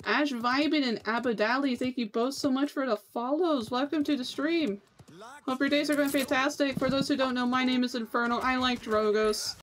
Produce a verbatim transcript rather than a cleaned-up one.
Ash Vibin and Abadali, thank you both so much for the follows. Welcome to the stream. Hope your days are going fantastic. For those who don't know, my name is Infernal. I like Drogoz.